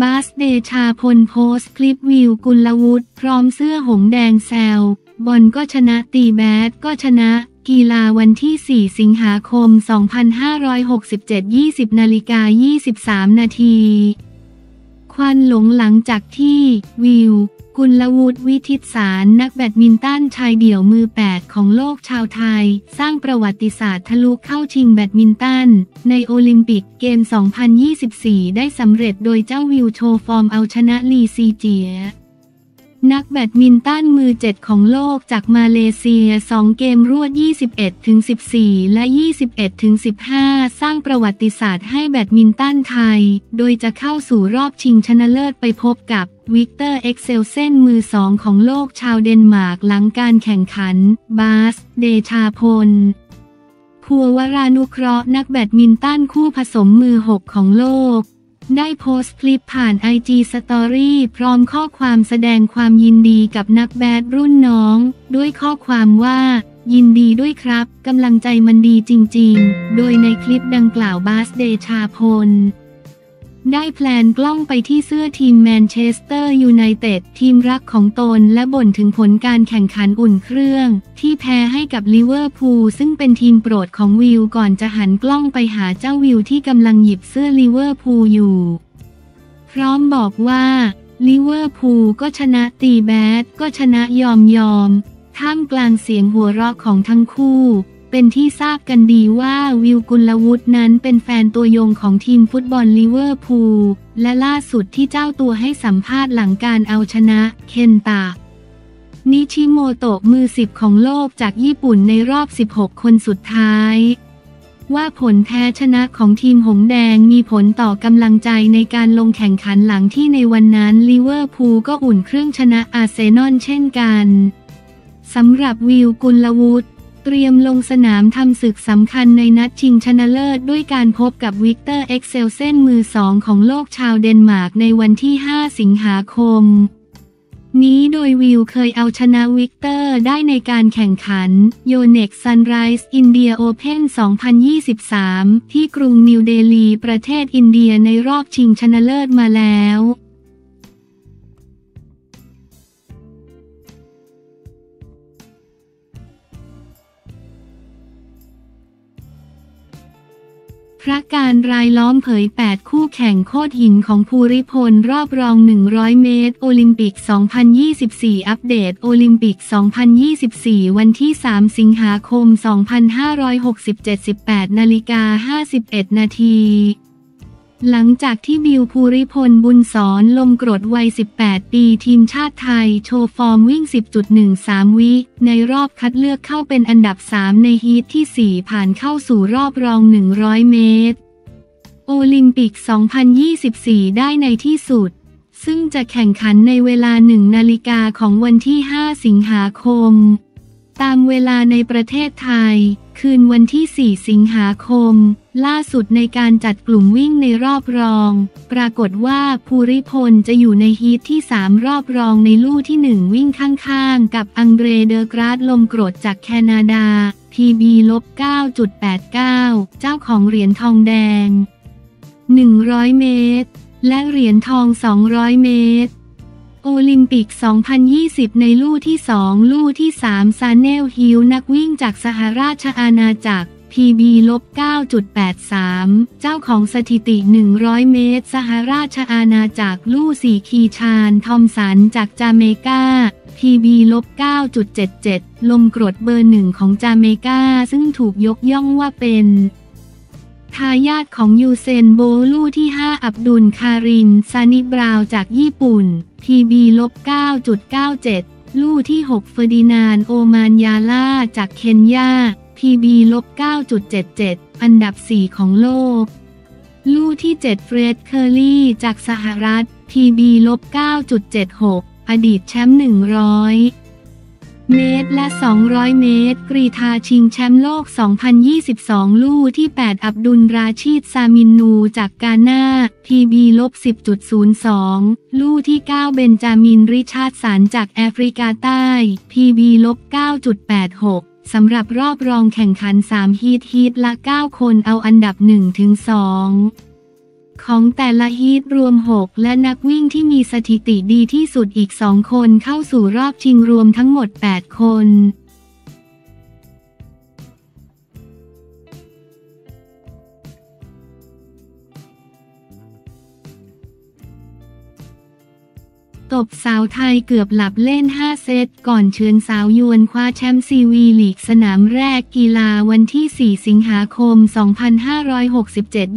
บาสเดชาพลโพสต์คลิปวิวกุลวุฒิพร้อมเสื้อหงแดงแซวบอลก็ชนะตีแบดก็ชนะกีฬาวันที่ 4 สิงหาคม 2567 20:23 นาทีควันหลงหลังจากที่วิวกุลวุฒิวิทิตสารนักแบดมินตันชายเดี่ยวมือ 8 ของโลกชาวไทยสร้างประวัติศาสตร์ทะลุเข้าชิงแบดมินตันในโอลิมปิกเกม 2024 ได้สำเร็จโดยเจ้าวิวโชว์ฟอร์มเอาชนะลีซีเจียนักแบดมินตันมือ 7 ของโลกจากมาเลเซีย2เกมรวด 21-14 และ 21-15 สร้างประวัติศาสตร์ให้แบดมินตันไทยโดยจะเข้าสู่รอบชิงชนะเลิศไปพบกับวิกเตอร์เอ็กเซลเซนมือ 2 ของโลกชาวเดนมาร์กหลังการแข่งขันบาสเดชาพลภัวรานุเคราะห์นักแบดมินตันคู่ผสมมือ 6 ของโลกได้โพสต์คลิปผ่าน IG Story พร้อมข้อความแสดงความยินดีกับนักแบดรุ่นน้องด้วยข้อความว่ายินดีด้วยครับกำลังใจมันดีจริงๆโดยในคลิปดังกล่าวบาสเดชาพลได้แพลนกล้องไปที่เสื้อทีมแมนเชสเตอร์ยูไนเต็ดทีมรักของตนและบ่นถึงผลการแข่งขันอุ่นเครื่องที่แพ้ให้กับลิเวอร์พูลซึ่งเป็นทีมโปรดของวิวก่อนจะหันกล้องไปหาเจ้าวิวที่กำลังหยิบเสื้อลิเวอร์พูลอยู่พร้อมบอกว่าลิเวอร์พูลก็ชนะตีแบดก็ชนะยอมท่ามกลางเสียงหัวเราะของทั้งคู่เป็นที่ทราบกันดีว่าวิวกุลวุฒินั้นเป็นแฟนตัวยงของทีมฟุตบอลลิเวอร์พูลและล่าสุดที่เจ้าตัวให้สัมภาษณ์หลังการเอาชนะเคนตะนิชิโมโตะมือ 10 ของโลกจากญี่ปุ่นในรอบ 16 คนสุดท้ายว่าผลแพ้ชนะของทีมหงแดงมีผลต่อกำลังใจในการลงแข่งขันหลังที่ในวันนั้นลิเวอร์พูลก็อุ่นเครื่องชนะอาร์เซนอลเช่นกันสำหรับวิวกุลวุฒิเตรียมลงสนามทำศึกสำคัญในนัดชิงชนะเลิศด้วยการพบกับวิกเตอร์เอ็กเซลเซนมือ 2 ของโลกชาวเดนมาร์กในวันที่ 5 สิงหาคมนี้โดยวิวเคยเอาชนะวิกเตอร์ได้ในการแข่งขันโยเน็กซันไรส์อินเดียโอเพ่น 2023 ที่กรุงนิวเดลีประเทศอินเดียในรอบชิงชนะเลิศมาแล้วพระการรายล้อมเผย 8 คู่แข่งโคตรหินของภูริพลรอบรอง 100 เมตรโอลิมปิก 2024 อัปเดตโอลิมปิก 2024 วันที่ 3 สิงหาคม 2567 18:51 นาทีหลังจากที่บิวภูริพลบุญสอนลมกรดวัย 18 ปีทีมชาติไทยโชว์ฟอร์มวิ่ง 10.13 วิในรอบคัดเลือกเข้าเป็นอันดับ 3 ในฮีทที่ 4 ผ่านเข้าสู่รอบรอง 100 เมตรโอลิมปิก 2024 ได้ในที่สุดซึ่งจะแข่งขันในเวลา 1 นาฬิกาของวันที่ 5 สิงหาคมตามเวลาในประเทศไทยคืนวันที่ 4 สิงหาคมล่าสุดในการจัดกลุ่มวิ่งในรอบรองปรากฏว่าภูริพลจะอยู่ในฮีทที่ 3 รอบรองในลู่ที่ 1 วิ่งข้างๆกับอังเดรเดอกราดลมกรดจากแคนาดา PB-9.89 เจ้าของเหรียญทองแดง 100 เมตรและเหรียญทอง 200 เมตรโอลิมปิก 2020 ในลู่ที่ 2 ลู่ที่ 3 ซาเนลฮิลนักวิ่งจากสหราชอาณาจักร PB-9.83 เจ้าของสถิติ 100 เมตรสหราชอาณาจักรลู่ 4 คีชานทอมสันจากจาเมกา PB-9.77 ลมกรดเบอร์ 1 ของจาเมกาซึ่งถูกยกย่องว่าเป็นทายาทของยูเซนโบลลู่ที่ 5 อับดุลคารินซานิบราวจากญี่ปุ่น PB-9.97 ลู่ที่ 6 เฟอร์ดินานด์โอมานยาล่าจากเคนยา PB-9.77 อันดับ 4 ของโลกลู่ที่ 7 เฟรด เคอร์รี่จากสหรัฐ PB-9.76 อดีตแชมป์ 100 เมตรและ 200 เมตรกรีฑาชิงแชมป์โลก 2022 ลู่ที่ 8 อับดุลราชีด ซามินนูจากกาน่า PB-10.02 ลู่ที่ 9 เบนจามิน ริชาร์ดสันจากแอฟริกาใต้ PB-9.86 สำหรับรอบรองแข่งขัน 3 ฮีทละ 9 คนเอาอันดับ 1-2 ของแต่ละฮีทรวม 6 และนักวิ่งที่มีสถิติดีที่สุดอีก 2 คนเข้าสู่รอบชิงรวมทั้งหมด 8 คนตบสาวไทยเกือบหลับเล่น 5 เซตก่อนเฉือนสาวยวนคว้าแชมป์ซีวีลีกสนามแรกกีฬาวันที่ 4 สิงหาคม 2567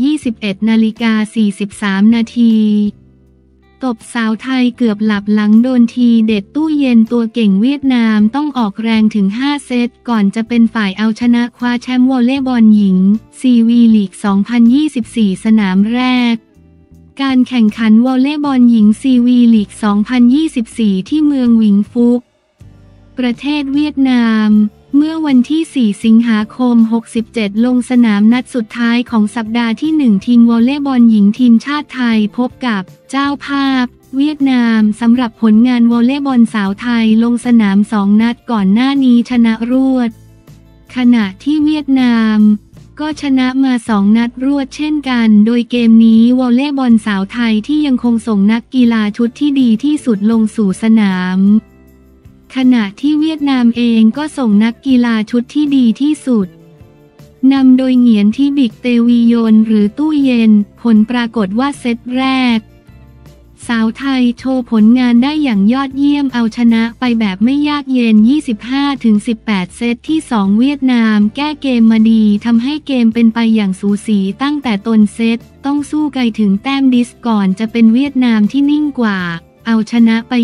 21:43 นาทีตบสาวไทยเกือบหลับหลังโดนทีเด็ดตู้เย็นตัวเก่งเวียดนามต้องออกแรงถึง 5 เซตก่อนจะเป็นฝ่ายเอาชนะคว้าแชมป์วอลเลย์บอลหญิงซีวีลีก 2024 สนามแรกการแข่งขันวอลเลย์บอลหญิงซีวีลีก 2024 ที่เมืองหวิงฟุกประเทศเวียดนามเมื่อวันที่ 4 สิงหาคม 67 ลงสนามนัดสุดท้ายของสัปดาห์ที่ 1 ทีมวอลเลย์บอลหญิงทีมชาติไทยพบกับเจ้าภาพเวียดนามสำหรับผลงานวอลเลย์บอลสาวไทยลงสนาม 2 นัดก่อนหน้านี้ชนะรวดขณะที่เวียดนามก็ชนะมา 2 นัดรวดเช่นกันโดยเกมนี้วอลเลย์บอลสาวไทยที่ยังคงส่งนักกีฬาชุดที่ดีที่สุดลงสู่สนามขณะที่เวียดนามเองก็ส่งนักกีฬาชุดที่ดีที่สุดนำโดยเหงียนที่บิกเตวียนหรือตู้เย็นผลปรากฏว่าเซตแรกสาวไทยโชว์ผลงานได้อย่างยอดเยี่ยมเอาชนะไปแบบไม่ยากเย็น 25-18 เซตที่ 2 เวียดนามแก้เกมมาดีทำให้เกมเป็นไปอย่างสูสีตั้งแต่ต้นเซตต้องสู้ไกลถึงแต้มดิสก่อนจะเป็นเวียดนามที่นิ่งกว่าเอาชนะไป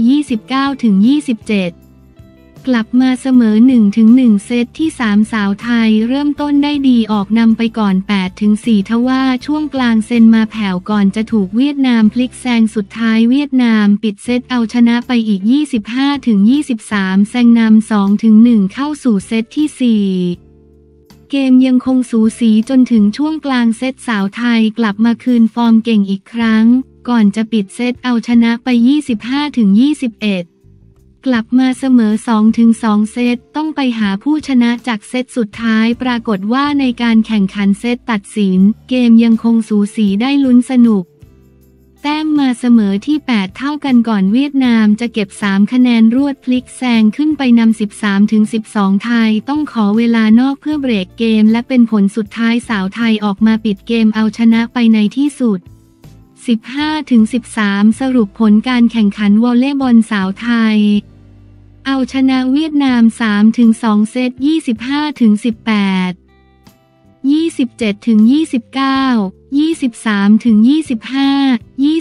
29-27 กลับมาเสมอ 1-1 เซตที่ 3 สาวไทยเริ่มต้นได้ดีออกนำไปก่อน 8-4 ทว่าช่วงกลางเซนมาแผ่วก่อนจะถูกเวียดนามพลิกแซงสุดท้ายเวียดนามปิดเซตเอาชนะไปอีก 25-23 แซงนำ 2-1 เข้าสู่เซตที่ 4 เกมยังคงสูสีจนถึงช่วงกลางเซตสาวไทยกลับมาคืนฟอร์มเก่งอีกครั้งก่อนจะปิดเซตเอาชนะไป 25-21กลับมาเสมอ 2-2 เซตต้องไปหาผู้ชนะจากเซตสุดท้ายปรากฏว่าในการแข่งขันเซตตัดสินเกมยังคงสูสีได้ลุ้นสนุกแต้มมาเสมอที่ 8 เท่ากันก่อนเวียดนามจะเก็บ 3 คะแนนรวดพลิกแซงขึ้นไปนำ 13-12 ไทยต้องขอเวลานอกเพื่อเบรกเกมและเป็นผลสุดท้ายสาวไทยออกมาปิดเกมเอาชนะไปในที่สุด 15-13 สรุปผลการแข่งขันวอลเลย์บอลสาวไทยเอาชนะเวียดนาม 3-2 เซต 25-18 27-29 23-25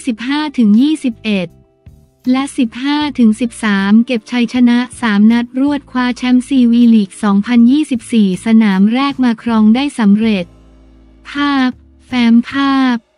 25-21 และ 15-13 เก็บชัยชนะ 3 นัดรวดคว้าแชมป์ซีวีลีก 2024 สนามแรกมาครองได้สำเร็จภาพแฟ้มภาพ